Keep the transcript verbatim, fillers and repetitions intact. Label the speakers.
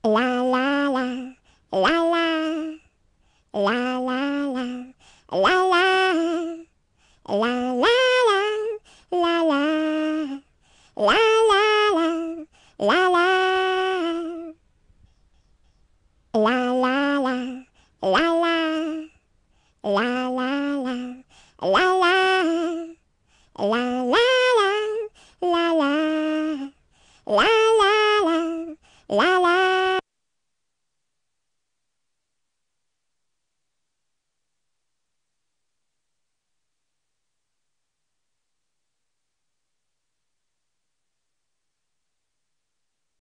Speaker 1: La la la, la la, la la la, la la, la la la, la la, la la la, la la, la la la, la la, la la la, la la, la la la, la la, la la la, la la.